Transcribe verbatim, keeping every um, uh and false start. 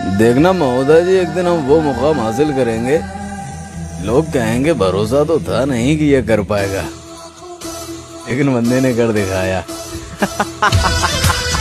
देखना महोदय जी, एक दिन हम वो मुकाम हासिल करेंगे, लोग कहेंगे भरोसा तो था नहीं कि ये कर पाएगा, लेकिन बंदे ने कर दिखाया।